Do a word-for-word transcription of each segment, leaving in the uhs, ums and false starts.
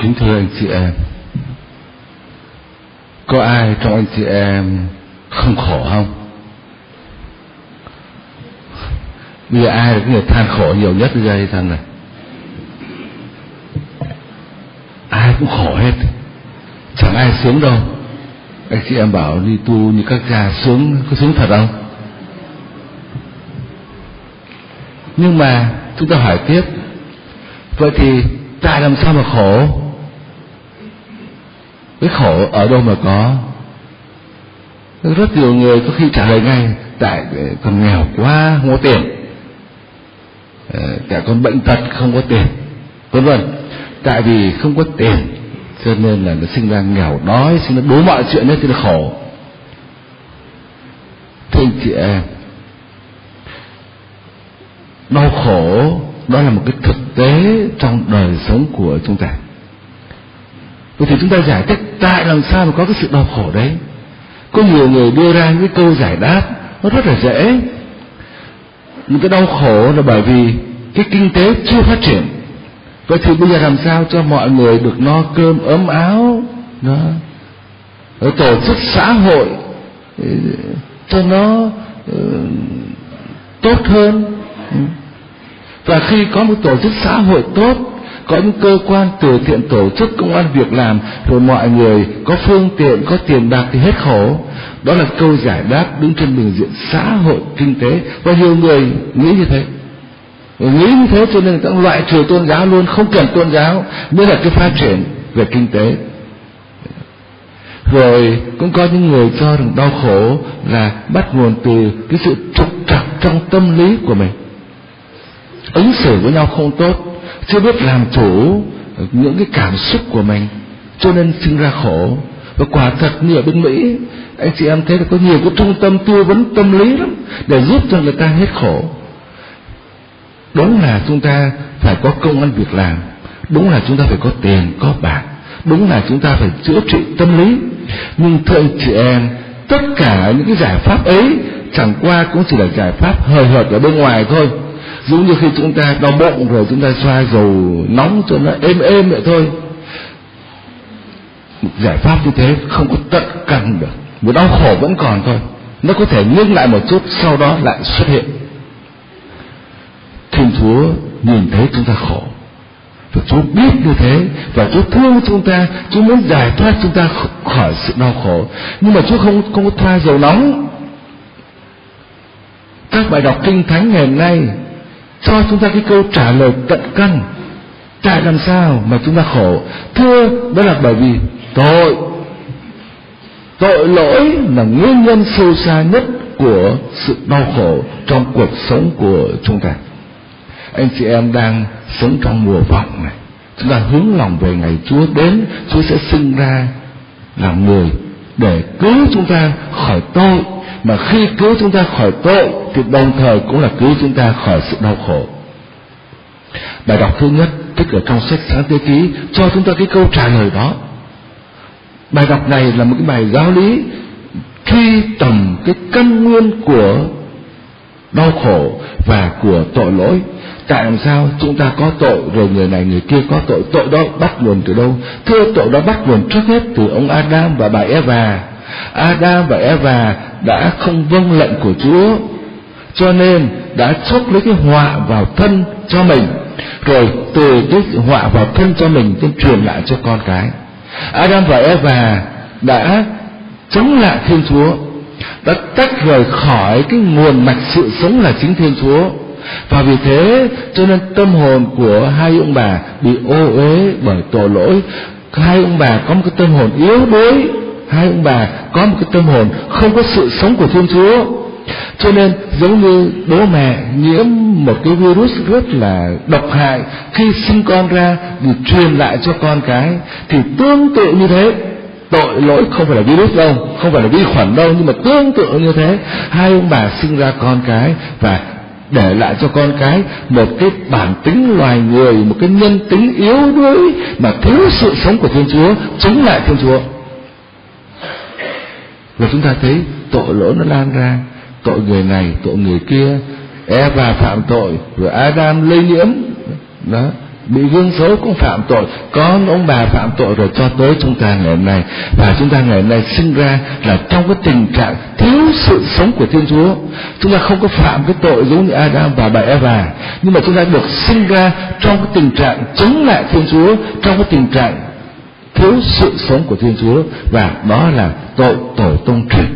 Kính thưa anh chị em, có ai trong anh chị em không khổ không? Bây giờ ai là cái người than khổ nhiều nhất bây giờ hay thân này? Ai cũng khổ hết, chẳng ai sướng đâu. Anh chị em bảo đi tu như các cha sướng, có sướng thật không? Nhưng mà chúng ta hỏi tiếp, vậy thì tại làm sao mà khổ? Cái khổ ở đâu mà có? Rất nhiều người có khi trả lời ngay, tại con nghèo quá không có tiền, tại con bệnh tật không có tiền, vân vân. Tại vì không có tiền cho nên là nó sinh ra nghèo đói, sinh ra đủ mọi chuyện nhất thì nó khổ. Thưa anh chị em, đau khổ đó là một cái thực tế trong đời sống của chúng ta. Vậy thì chúng ta giải thích tại làm sao mà có cái sự đau khổ đấy. Có nhiều người đưa ra những câu giải đáp nó rất là dễ. Những cái đau khổ là bởi vì cái kinh tế chưa phát triển. Vậy thì bây giờ làm sao cho mọi người được no cơm ấm áo đó, rồi tổ chức xã hội cho nó uh, tốt hơn. Và khi có một tổ chức xã hội tốt, có những cơ quan từ thiện tổ chức công ăn việc làm, rồi mọi người có phương tiện, có tiền bạc thì hết khổ. Đó là câu giải đáp đứng trên bình diện xã hội kinh tế. Và nhiều người nghĩ như thế, nghĩ như thế cho nên người ta loại trừ tôn giáo luôn, không cần tôn giáo, mới là cái phát triển về kinh tế. Rồi cũng có những người cho rằng đau khổ là bắt nguồn từ cái sự trục trặc trong tâm lý của mình, ứng xử với nhau không tốt, chưa biết làm chủ những cái cảm xúc của mình, cho nên sinh ra khổ. Và quả thật như ở bên Mỹ, anh chị em thấy là có nhiều cái trung tâm tư vấn tâm lý lắm để giúp cho người ta hết khổ. Đúng là chúng ta phải có công ăn việc làm, đúng là chúng ta phải có tiền, có bạc, đúng là chúng ta phải chữa trị tâm lý. Nhưng thưa anh chị em, tất cả những cái giải pháp ấy chẳng qua cũng chỉ là giải pháp hời hợt ở bên ngoài thôi. Giống như khi chúng ta đau bụng rồi chúng ta xoa dầu nóng cho nó êm êm vậy thôi. Một giải pháp như thế không có tận căn được, một đau khổ vẫn còn thôi. Nó có thể ngưng lại một chút, sau đó lại xuất hiện. Thiên Chúa nhìn thấy chúng ta khổ, và Chúa biết như thế, và Chúa thương chúng ta, Chúa muốn giải thoát chúng ta khỏi sự đau khổ. Nhưng mà Chúa không, không có thoa dầu nóng. Các bài đọc Kinh Thánh ngày hôm nay cho chúng ta cái câu trả lời tận căn. Tại làm sao mà chúng ta khổ? Thưa, đó là bởi vì tội. Tội lỗi là nguyên nhân sâu xa nhất của sự đau khổ trong cuộc sống của chúng ta. Anh chị em đang sống trong mùa vọng này, chúng ta hướng lòng về ngày Chúa đến, Chúa sẽ sinh ra làm người để cứu chúng ta khỏi tội. Mà khi cứu chúng ta khỏi tội thì đồng thời cũng là cứu chúng ta khỏi sự đau khổ. Bài đọc thứ nhất, tức ở trong sách Sáng Thế Ký, cho chúng ta cái câu trả lời đó. Bài đọc này là một cái bài giáo lý truy tầm cái căn nguyên của đau khổ và của tội lỗi. Tại làm sao chúng ta có tội, rồi người này người kia có tội. Tội đó bắt nguồn từ đâu? Thưa, tội đó bắt nguồn trước hết từ ông Adam và bà Eva. Adam và Eva đã không vâng lệnh của Chúa, cho nên đã chuốc lấy cái họa vào thân cho mình, rồi từ cái họa vào thân cho mình nên truyền lại cho con cái. Adam và Eva đã chống lại Thiên Chúa, đã tách rời khỏi cái nguồn mạch sự sống là chính Thiên Chúa. Và vì thế cho nên tâm hồn của hai ông bà bị ô uế bởi tội lỗi. Hai ông bà có một cái tâm hồn yếu đuối, hai ông bà có một cái tâm hồn không có sự sống của Thiên Chúa. Cho nên giống như bố mẹ nhiễm một cái virus rất là độc hại, khi sinh con ra thì truyền lại cho con cái, thì tương tự như thế. Tội lỗi không phải là virus đâu, không phải là vi khuẩn đâu, nhưng mà tương tự như thế, hai ông bà sinh ra con cái và để lại cho con cái một cái bản tính loài người, một cái nhân tính yếu đuối mà thiếu sự sống của Thiên Chúa, chống lại Thiên Chúa. Và chúng ta thấy tội lỗi nó lan ra, tội người này, tội người kia. Eva phạm tội, rồi Adam lây nhiễm đó, bị gương xấu cũng phạm tội, có ông bà phạm tội rồi cho tới chúng ta ngày hôm nay. Và chúng ta ngày hôm nay sinh ra là trong cái tình trạng thiếu sự sống của Thiên Chúa. Chúng ta không có phạm cái tội giống như Adam và bà Eva, nhưng mà chúng ta được sinh ra trong cái tình trạng chống lại Thiên Chúa, trong cái tình trạng thiếu sự sống của Thiên Chúa, và đó là tội tổ tông truyền.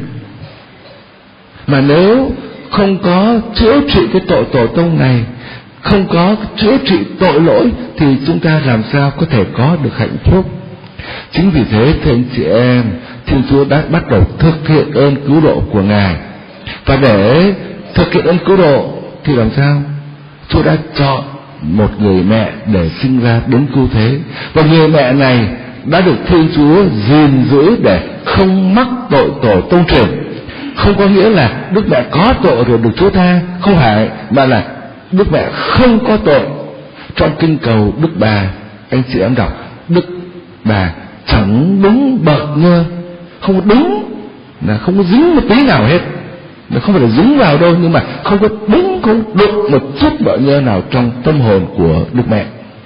Mà nếu không có chữa trị cái tội tổ tông này, không có chữa trị tội lỗi, thì chúng ta làm sao có thể có được hạnh phúc. Chính vì thế thưa anh chị em, Thiên Chúa đã bắt đầu thực hiện ơn cứu độ của Ngài. Và để thực hiện ơn cứu độ thì làm sao? Chúa đã chọn một người mẹ để sinh ra đấng cứu thế, và người mẹ này đã được Thiên Chúa gìn giữ để không mắc tội tổ tông truyền. Không có nghĩa là Đức Mẹ có tội rồi được Chúa tha, không phải, mà là Đức Mẹ không có tội. Trong kinh cầu Đức Bà, anh chị em đọc, Đức Bà chẳng đúng bợt nhơ, không có đúng, là không có dính một tí nào hết. Nó không phải là dính vào đâu, nhưng mà không có đúng, không đụng một chút bợt nhơ nào trong tâm hồn của Đức Mẹ.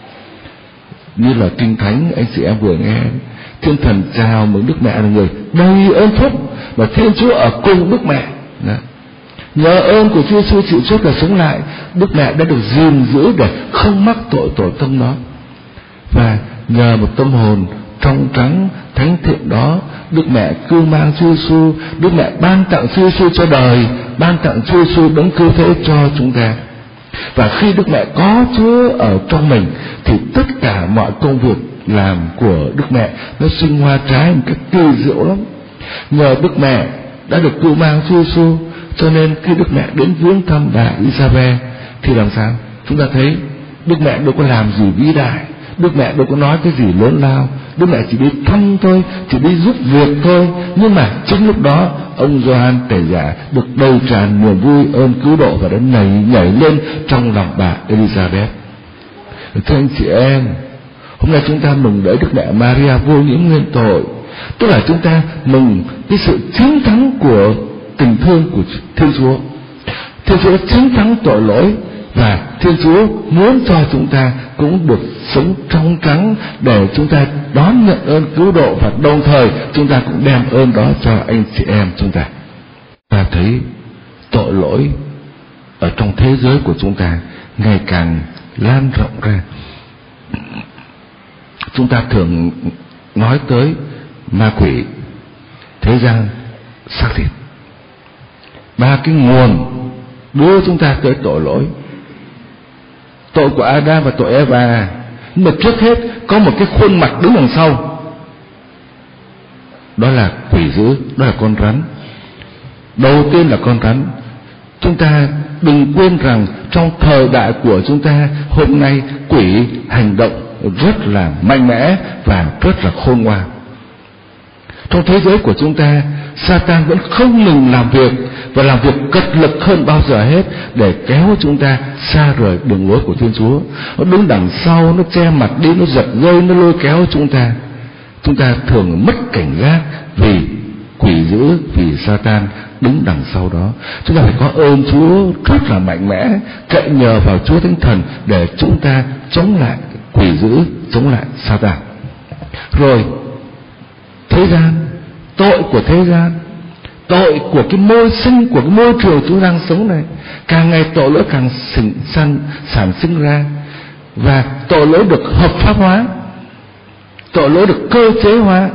Như là Kinh Thánh anh chị em vừa nghe, Thiên Thần chào mừng Đức Mẹ là người đầy ơn phúc, và Thiên Chúa ở cùng Đức Mẹ. Đó. Nhờ ơn của Chúa Giêsu chịu chết và sống lại, Đức Mẹ đã được gìn giữ để không mắc tội tổ tông đó. Và nhờ một tâm hồn trong trắng thánh thiện đó, Đức Mẹ cưu mang Chúa Giêsu, Đức Mẹ ban tặng Chúa Giêsu cho đời, ban tặng Chúa Giêsu đấng cứu thế cho chúng ta. Và khi Đức Mẹ có Chúa ở trong mình, thì tất cả mọi công việc làm của Đức Mẹ nó sinh hoa trái một cách kỳ diệu lắm. Nhờ Đức Mẹ đã được cưu mang Chúa Giêsu, cho nên khi Đức Mẹ đến viếng thăm bà Isabel thì làm sao? Chúng ta thấy Đức Mẹ đâu có làm gì vĩ đại, Đức Mẹ đâu có nói cái gì lớn lao, Đức Mẹ chỉ đi thăm thôi, chỉ đi giúp việc thôi. Nhưng mà chính lúc đó ông Gioan Tẩy Giả được đầy tràn niềm vui ơn cứu độ, và đã nhảy nhảy lên trong lòng bà Elizabeth. Thưa anh chị em, hôm nay chúng ta mừng đợi Đức Mẹ Maria vô nhiễm nguyên tội, tức là chúng ta mừng cái sự chiến thắng của tình thương của Thiên Chúa. Thiên Chúa chiến thắng tội lỗi, và Thiên Chúa muốn cho chúng ta cũng được sống trong trắng để chúng ta đón nhận ơn cứu độ, và đồng thời chúng ta cũng đem ơn đó cho anh chị em chúng ta. Ta thấy tội lỗi ở trong thế giới của chúng ta ngày càng lan rộng ra. Chúng ta thường nói tới ma quỷ, thế gian, xác thịt, ba cái nguồn đưa chúng ta tới tội lỗi. Tội của Adam và tội Eva. Nhưng mà trước hết có một cái khuôn mặt đứng đằng sau, đó là quỷ dữ, đó là con rắn. Đầu tiên là con rắn. Chúng ta đừng quên rằng trong thời đại của chúng ta hôm nay, quỷ hành động rất là mạnh mẽ và rất là khôn ngoan. Trong thế giới của chúng ta, Satan vẫn không ngừng làm việc, và làm việc cật lực hơn bao giờ hết để kéo chúng ta xa rời đường lối của Thiên Chúa. Nó đứng đằng sau, nó che mặt đi, nó giật dây, nó lôi kéo chúng ta. Chúng ta thường mất cảnh giác vì quỷ dữ, vì Satan đứng đằng sau đó. Chúng ta phải có ơn Chúa rất là mạnh mẽ, cậy nhờ vào Chúa Thánh Thần để chúng ta chống lại quỷ dữ, chống lại Satan. Rồi thế gian, tội của thế gian, tội của cái môi sinh, của cái môi trường chúng đang sống này, càng ngày tội lỗi càng sinh, sản, sản sinh ra, và tội lỗi được hợp pháp hóa, tội lỗi được cơ chế hóa.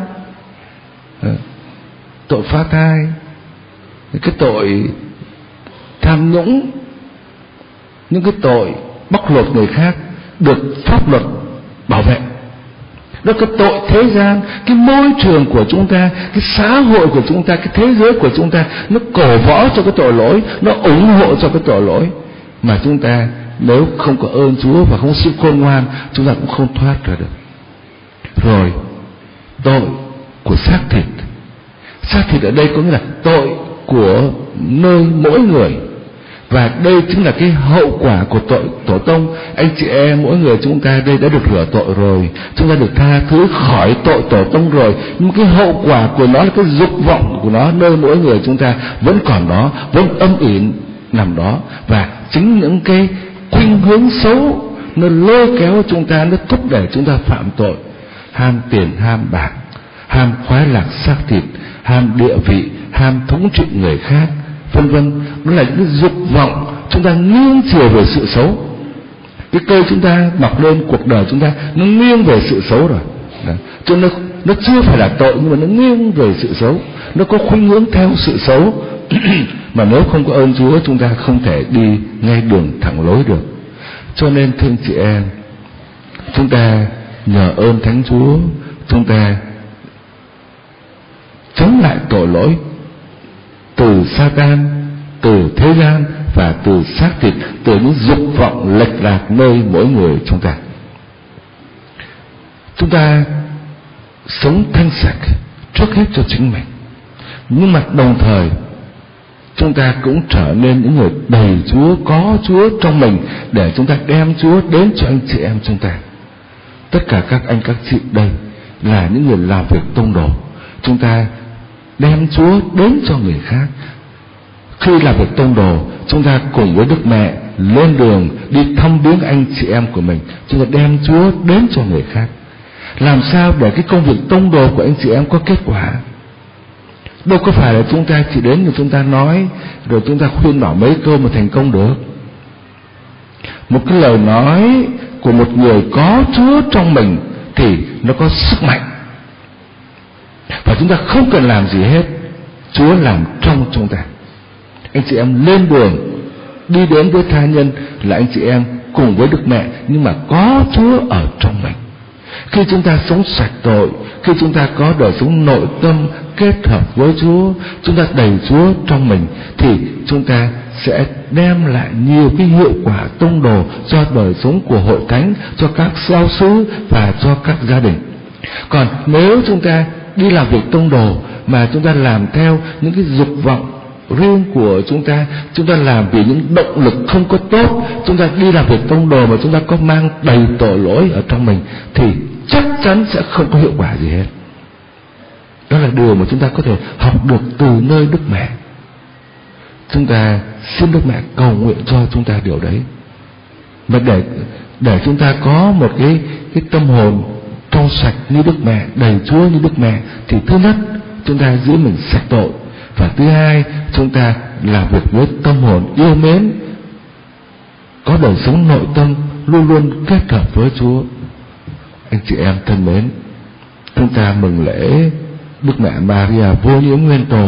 Tội phá thai, cái tội tham nhũng, những cái tội bóc lột người khác được pháp luật bảo vệ. Đó cái tội thế gian, cái môi trường của chúng ta, cái xã hội của chúng ta, cái thế giới của chúng ta, nó cổ võ cho cái tội lỗi, nó ủng hộ cho cái tội lỗi. Mà chúng ta nếu không có ơn Chúa và không sự khôn ngoan, chúng ta cũng không thoát ra được. Rồi tội của xác thịt. Xác thịt ở đây có nghĩa là tội của nơi mỗi người, và đây chính là cái hậu quả của tội tổ tông. Anh chị em mỗi người chúng ta đây đã được rửa tội rồi, chúng ta được tha thứ khỏi tội tổ tông rồi, nhưng cái hậu quả của nó là cái dục vọng của nó nơi mỗi người chúng ta vẫn còn đó, vẫn âm ỉ nằm đó. Và chính những cái khuynh hướng xấu nó lôi kéo chúng ta, nó thúc đẩy chúng ta phạm tội. Ham tiền, ham bạc, ham khoái lạc xác thịt, ham địa vị, ham thống trị người khác, vân vân. Đó là những dục vọng chúng ta nghiêng chiều về sự xấu. Cái cây chúng ta mọc lên, cuộc đời chúng ta nó nghiêng về sự xấu rồi. Đó. Cho nên nó, nó chưa phải là tội, nhưng mà nó nghiêng về sự xấu, nó có khuynh hướng theo sự xấu. Mà nếu không có ơn Chúa, chúng ta không thể đi ngay đường thẳng lối được. Cho nên thưa anh chị em, chúng ta nhờ ơn Thánh Chúa, chúng ta chống lại tội lỗi từ Sa-tan, từ thế gian và từ xác thịt, từ những dục vọng lệch lạc nơi mỗi người chúng ta. Chúng ta sống thanh sạch trước hết cho chính mình, nhưng mà đồng thời chúng ta cũng trở nên những người đầy Chúa, có Chúa trong mình, để chúng ta đem Chúa đến cho anh chị em chúng ta. Tất cả các anh các chị đây là những người làm việc tông đồ, chúng ta đem Chúa đến cho người khác. Khi làm việc tông đồ, chúng ta cùng với Đức Mẹ lên đường đi thăm viếng anh chị em của mình, chúng ta đem Chúa đến cho người khác. Làm sao để cái công việc tông đồ của anh chị em có kết quả? Đâu có phải là chúng ta chỉ đến rồi chúng ta nói, rồi chúng ta khuyên bảo mấy câu mà thành công được. Một cái lời nói của một người có Chúa trong mình thì nó có sức mạnh, và chúng ta không cần làm gì hết, Chúa làm trong chúng ta. Anh chị em lên đường đi đến với tha nhân là anh chị em cùng với Đức Mẹ, nhưng mà có Chúa ở trong mình. Khi chúng ta sống sạch tội, khi chúng ta có đời sống nội tâm kết hợp với Chúa, chúng ta đầy Chúa trong mình, thì chúng ta sẽ đem lại nhiều cái hiệu quả tông đồ cho đời sống của hội thánh, cho các giáo xứ và cho các gia đình. Còn nếu chúng ta đi làm việc tông đồ mà chúng ta làm theo những cái dục vọng riêng của chúng ta, chúng ta làm vì những động lực không có tốt, chúng ta đi làm việc tông đồ mà chúng ta có mang đầy tội lỗi ở trong mình, thì chắc chắn sẽ không có hiệu quả gì hết. Đó là điều mà chúng ta có thể học được từ nơi Đức Mẹ. Chúng ta xin Đức Mẹ cầu nguyện cho chúng ta điều đấy. Mà để để chúng ta có một cái cái tâm hồn trong sạch như Đức Mẹ, đầy Chúa như Đức Mẹ, thì thứ nhất chúng ta giữ mình sạch tội, và thứ hai chúng ta làm việc với tâm hồn yêu mến, có đời sống nội tâm luôn luôn kết hợp với Chúa. Anh chị em thân mến, chúng ta mừng lễ Đức Mẹ Maria vô nhiễm nguyên tội.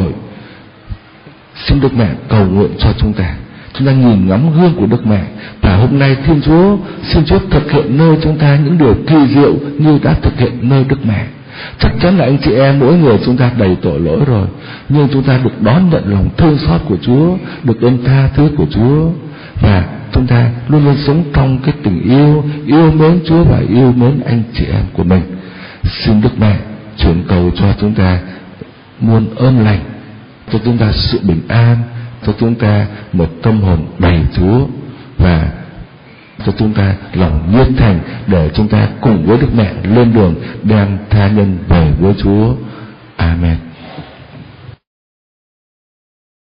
Xin Đức Mẹ cầu nguyện cho chúng ta. Chúng ta nhìn ngắm gương của Đức Mẹ, và hôm nay Thiên Chúa xin Chúa thực hiện nơi chúng ta những điều kỳ diệu như đã thực hiện nơi Đức Mẹ. Chắc chắn là anh chị em mỗi người chúng ta đầy tội lỗi rồi, nhưng chúng ta được đón nhận lòng thương xót của Chúa, được ơn tha thứ của Chúa, và chúng ta luôn luôn sống trong cái tình yêu, yêu mến Chúa và yêu mến anh chị em của mình. Xin Đức Mẹ chuyển cầu cho chúng ta muôn ơn lành, cho chúng ta sự bình an, cho chúng ta một tâm hồn đầy Chúa, và cho chúng ta lòng nhiệt thành để chúng ta cùng với Đức Mẹ lên đường đem tha nhân về với Chúa. Amen.